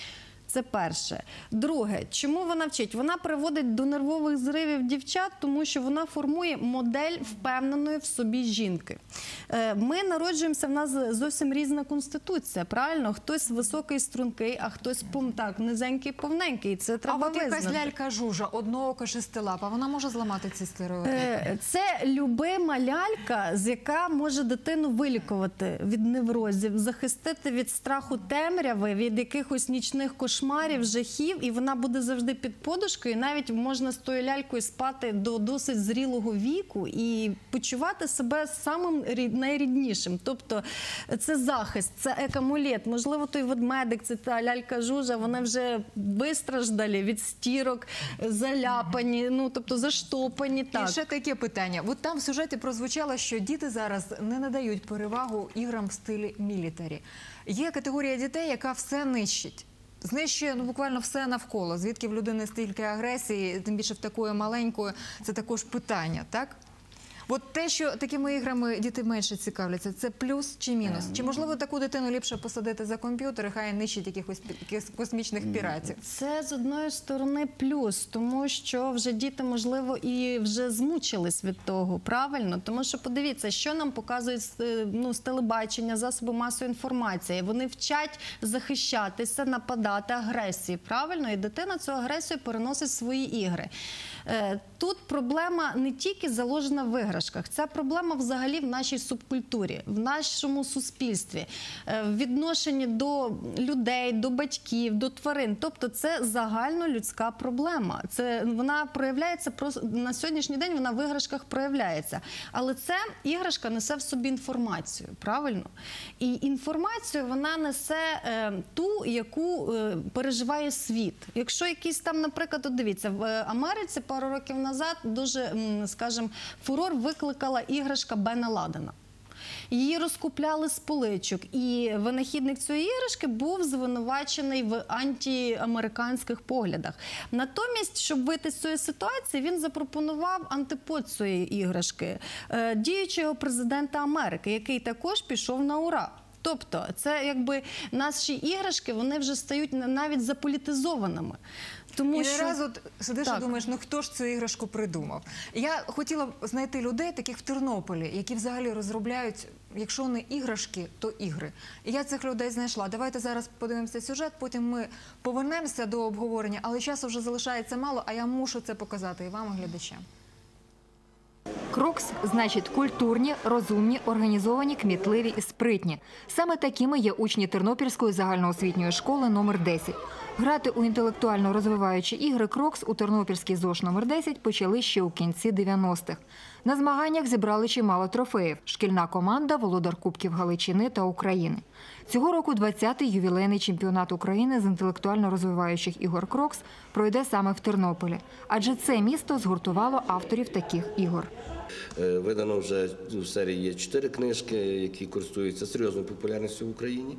Це перше. Друге, чому вона вчить? Вона приводить до нервових зривів дівчат, тому що вона формує модель впевненої в собі жінки. Е, Ми народжуємося, в нас зовсім різна конституція, правильно? Хтось високий, стрункий, а хтось пом- так, низенький, повненький. І це А треба от якась визнати. лялька Жужа, одноока шестилапа, вона може зламати ці стереотипи? Е, Це любима лялька, з яка може дитину вилікувати від неврозів, захистити від страху темряви, від якихось нічних кошмарів, жахів, і вона буде завжди під подушкою. І навіть можна з тою лялькою спати до досить зрілого віку і почувати себе самим рід- найріднішим. Тобто це захист, це екамулет. Можливо, той ведмедик, це та лялька Жужа, вони вже вистраждалі від стірок, заляпані, ну, тобто заштопані. Так. І ще таке питання. От там в сюжеті прозвучало, що діти зараз не надають перевагу іграм в стилі мілітарі. Є категорія дітей, яка все нищить. Знищує ну, буквально все навколо. Звідки в людини стільки агресії, тим більше в такої маленької, це також питання, так? От те, що такими іграми діти менше цікавляться, це плюс чи мінус? Чи можливо таку дитину ліпше посадити за комп'ютер і хай нищить якихось пі- якихось космічних піратів? Це з одної сторони плюс, тому що вже діти, можливо, і вже змучились від того, правильно? Тому що подивіться, що нам показують е, ну, з телебачення, засоби масової інформації. Вони вчать захищатися, нападати, агресії, правильно? І дитина цю агресію переносить в свої ігри. Е, Тут проблема не тільки заложена в іграшках, ця проблема взагалі в нашій субкультурі, в нашому суспільстві, е, в відношенні до людей, до батьків, до тварин. Тобто це загальнолюдська проблема. Це, вона проявляється, просто, на сьогоднішній день вона в іграшках проявляється. Але це іграшка несе в собі інформацію, правильно? І інформацію вона несе е, ту, яку е, переживає світ. Якщо якийсь там, наприклад, от дивіться, в Америці пару років назад дуже, м, скажімо, фурор викликала іграшка Бена Ладена. її розкупляли з поличок. І винахідник цієї іграшки був звинувачений в антиамериканських поглядах. Натомість, щоб вийти з цієї ситуації, він запропонував антипод цієї іграшки е, діючого президента Америки, який також пішов на ура. Тобто, це якби наші іграшки, вони вже стають навіть заполітизованими. Тому І що... не раз от сидиш Так. і думаєш, ну хто ж цю іграшку придумав? Я хотіла б знайти людей, таких в Тернополі, які взагалі розробляють, якщо не іграшки, то ігри. І я цих людей знайшла. Давайте зараз подивимося сюжет, потім ми повернемося до обговорення, але часу вже залишається мало, а я мушу це показати і вам, і глядачам. Крокс – значить культурні, розумні, організовані, кмітливі і спритні. Саме такими є учні Тернопільської загальноосвітньої школи номер десять. Грати у інтелектуально розвиваючі ігри «Крокс» у Тернопільській ЗОШ номер десять почали ще у кінці дев'яностих. На змаганнях зібрали чимало трофеїв. Шкільна команда – володар Кубків Галичини та України. Цього року двадцятий ювілейний чемпіонат України з інтелектуально розвиваючих ігор «Крокс» пройде саме в Тернополі. Адже це місто згуртувало авторів таких ігор. Видано вже в серії є чотири книжки, які користуються серйозною популярністю в Україні.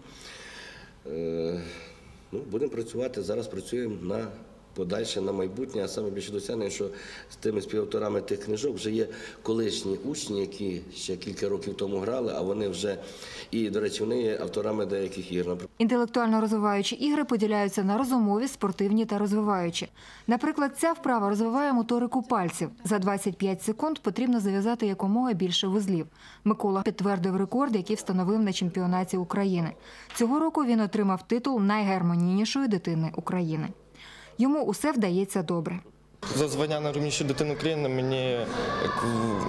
Ну, будемо працювати, зараз працюємо на подальше, на майбутнє, а саме більше досягнення, що з тими співавторами тих книжок вже є колишні учні, які ще кілька років тому грали, а вони вже, і, до речі, вони є авторами деяких ігор. Інтелектуально розвиваючі ігри поділяються на розумові, спортивні та розвиваючі. Наприклад, ця вправа розвиває моторику пальців. За двадцять п'ять секунд потрібно зав'язати якомога більше вузлів. Микола підтвердив рекорд, який встановив на чемпіонаті України. Цього року він отримав титул найгармонійнішої дитини України. Йому усе вдається добре. За звання найрозумнішої дитини України мені як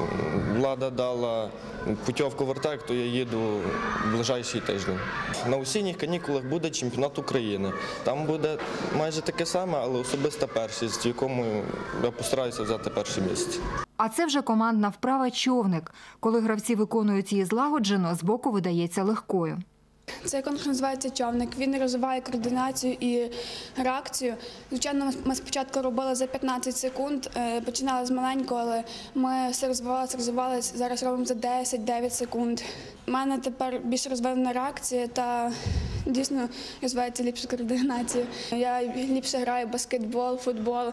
влада дала путівку в Артек, то я їду в ближайший тиждень. На осінніх канікулах буде чемпіонат України. Там буде майже таке саме, але особиста першість, в якому я постараюся взяти перше місце. А це вже командна вправа «Човник». Коли гравці виконують її злагоджено, збоку видається легкою. Цей конкурс називається «Човник». Він розвиває координацію і реакцію. Звичайно, ми спочатку робили за п'ятнадцять секунд, починали з маленького, але ми все розвивалися, розвивалися, зараз робимо за десять-дев'ять секунд. У мене тепер більш розвинена реакція та дійсно розвивається ліпша координація. Я ліпше граю баскетбол, футбол,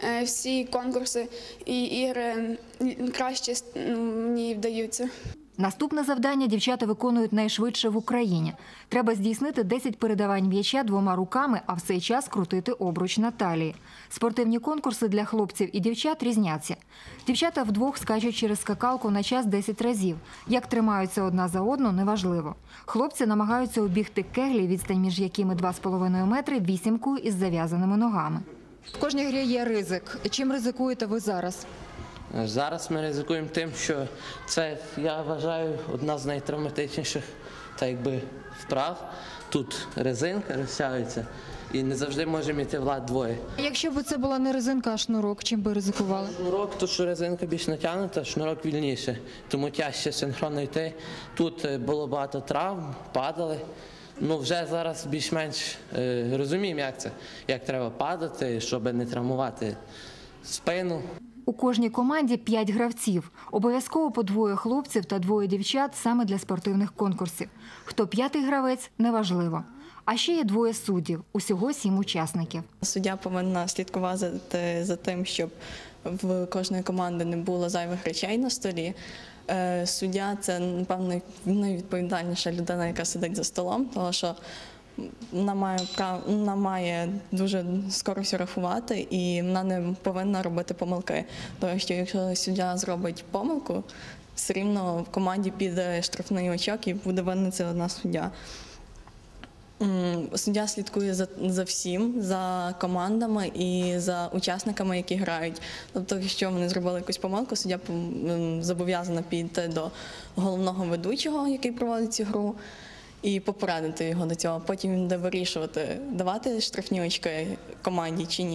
всі конкурси і ігри краще мені вдаються. Наступне завдання дівчата виконують найшвидше в Україні. Треба здійснити десять передавань м'яча двома руками, а в цей час крутити обруч на талії. Спортивні конкурси для хлопців і дівчат різняться. Дівчата вдвох скачуть через скакалку на час десять разів. Як тримаються одна за одну – неважливо. Хлопці намагаються обігти кеглі, відстань між якими два з половиною метри, вісімкою із зав'язаними ногами. В кожній грі є ризик. Чим ризикуєте ви зараз? Зараз ми ризикуємо тим, що це, я вважаю, одна з найтравматичніших та якби вправ. Тут резинка розтягується і не завжди можемо йти влад двоє. Якщо б це була не резинка, а шнурок, чим би ризикували? Шнурок, то що резинка більш натягнута, шнурок вільніше, тому тяжче синхронно йти. Тут було багато травм, падали. Ну, вже зараз більш-менш е, розуміємо, як це, як треба падати, щоб не травмувати спину. У кожній команді п'ять гравців. Обов'язково по двоє хлопців та двоє дівчат саме для спортивних конкурсів. Хто п'ятий гравець – неважливо. А ще є двоє суддів. Усього сім учасників. Суддя повинна слідкувати за тим, щоб в кожної команди не було зайвих речей на столі. Суддя – це, напевно, найвідповідальніша людина, яка сидить за столом, тому що вона має, вона має дуже скоро все рахувати і вона не повинна робити помилки. Тому що якщо суддя зробить помилку, все рівно в команді піде штрафний очок і буде винна це одна суддя. Суддя слідкує за, за всім, за командами і за учасниками, які грають. Тобто, якщо вони зробили якусь помилку, суддя зобов'язана піти до головного ведучого, який проводить цю гру, і попередити його до цього. Потім він буде вирішувати, давати штрафні очки команді чи ні.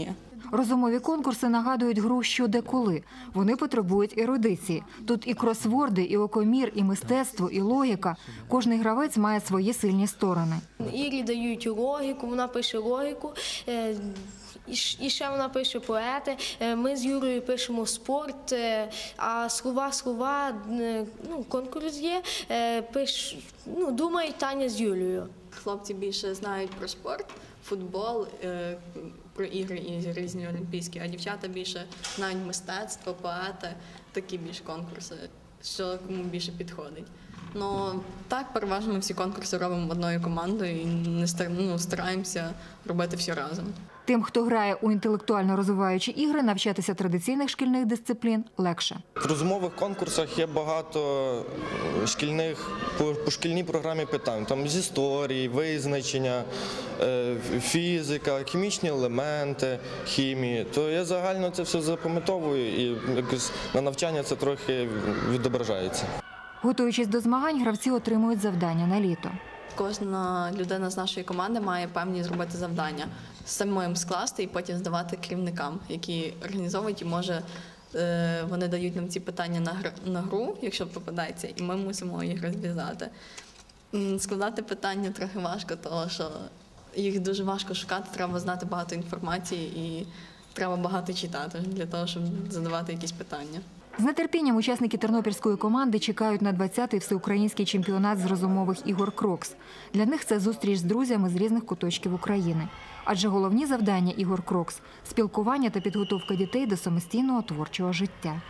Розумові конкурси нагадують гру «Що, де, коли». Вони потребують ерудиції. Тут і кросворди, і окомір, і мистецтво, і логіка. Кожний гравець має свої сильні сторони. Ірі дають логіку, вона пише логіку, е, і ш- і ще вона пише поети. Е, Ми з Юрою пишемо спорт, е, а слова, слова, е, ну, конкурс є, е, пиш, ну, думають Таня з Юлією. Хлопці більше знають про спорт, футбол, е, про ігри і різні олімпійські, а дівчата більше знають мистецтво, поети, такі більш конкурси, що кому більше підходить. Ну, так, переважно ми всі конкурси робимо одною командою і не стар- ну, стараємося робити все разом. Тим, хто грає у інтелектуально розвиваючі ігри, навчатися традиційних шкільних дисциплін легше. В розумових конкурсах є багато шкільних, по, по шкільній програмі питань. Там з історії, визначення, е, фізика, хімічні елементи, хімії. То я загально це все запам'ятовую і якось на навчання це трохи відображається. Готуючись до змагань, гравці отримують завдання на літо. Кожна людина з нашої команди має певні зробити завдання, самим скласти і потім здавати керівникам, які організовують і може е, вони дають нам ці питання на гр- на гру, якщо попадається, і ми мусимо їх розв'язати. М, Складати питання трохи важко, тому що їх дуже важко шукати, треба знати багато інформації і треба багато читати для того, щоб задавати якісь питання. З нетерпінням учасники тернопільської команди чекають на двадцятий всеукраїнський чемпіонат з розумових ігор «Крокс». Для них це зустріч з друзями з різних куточків України. Адже головні завдання ігор «Крокс» – спілкування та підготовка дітей до самостійного творчого життя.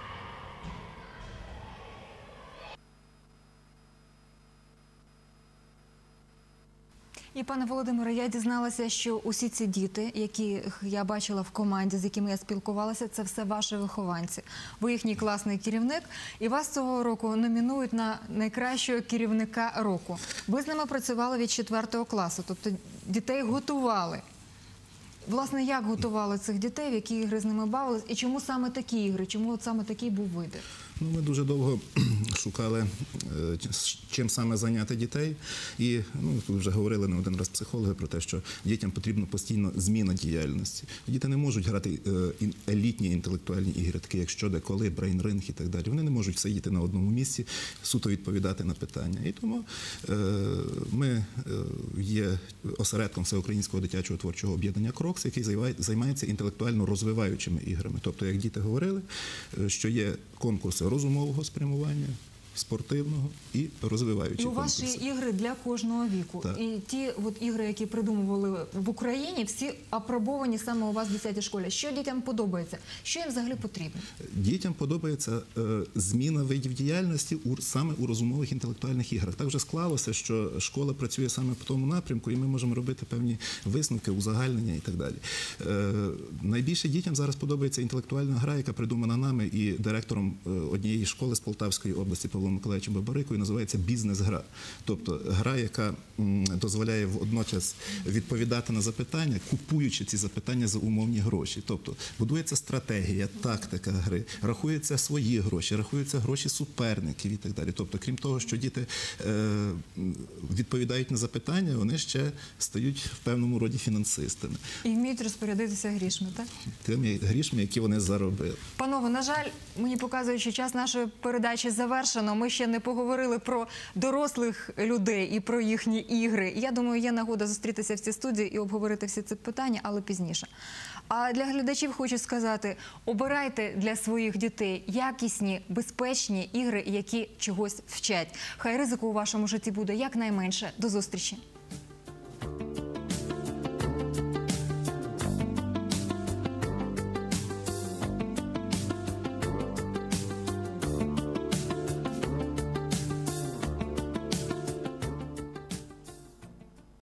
І, пане Володимире, я дізналася, що усі ці діти, яких я бачила в команді, з якими я спілкувалася, це все ваші вихованці. Ви їхній класний керівник, і вас цього року номінують на найкращого керівника року. Ви з ними працювали від четвертого класу, тобто дітей готували. Власне, як готували цих дітей, в які ігри з ними бавились, і чому саме такі ігри, чому от саме такий був вибір? Ну, ми дуже довго шукали, е, чим саме зайняти дітей. І ну, тут вже говорили не один раз психологи про те, що дітям потрібна постійно зміна діяльності. Діти не можуть грати е, ін- елітні інтелектуальні ігри, такі як «Що, де, коли», «Брейн-ринг» і так далі. Вони не можуть сидіти на одному місці, суто відповідати на питання. І тому е, ми е, є осередком Всеукраїнського дитячого творчого об'єднання «Крокс», який займає- займається інтелектуально розвиваючими іграми. Тобто, як діти говорили, е, що є конкурси розумового спрямування, спортивного і розвиваючі І у вас конкурси. є ігри для кожного віку. Так. І ті от ігри, які придумували в Україні, всі апробовані саме у вас в десятій школі. Що дітям подобається? Що їм взагалі потрібно? Дітям подобається е, зміна видів діяльності у, саме у розумових інтелектуальних іграх. Так вже склалося, що школа працює саме по тому напрямку, і ми можемо робити певні висновки, узагальнення і так далі. Е, найбільше дітям зараз подобається інтелектуальна гра, яка придумана нами і директором е, однієї школи з Полтавської області Павлом Миколаївичем Бабарикою, називається бізнес-гра. Тобто гра, яка м, дозволяє водночас відповідати на запитання, купуючи ці запитання за умовні гроші. Тобто будується стратегія, тактика гри, рахуються свої гроші, рахуються гроші суперників і так далі. Тобто, крім того, що діти е, відповідають на запитання, вони ще стають в певному роді фінансистами. І вміють розпорядитися грішми, так? Тими грішми, які вони заробили. Панове, на жаль, мені показує, що час нашої передачі завершено. Ми ще не поговорили про дорослих людей і про їхні ігри. Я думаю, є нагода зустрітися в цій студії і обговорити всі ці питання, але пізніше. А для глядачів хочу сказати, обирайте для своїх дітей якісні, безпечні ігри, які чогось вчать. Хай ризику у вашому житті буде якнайменше. До зустрічі!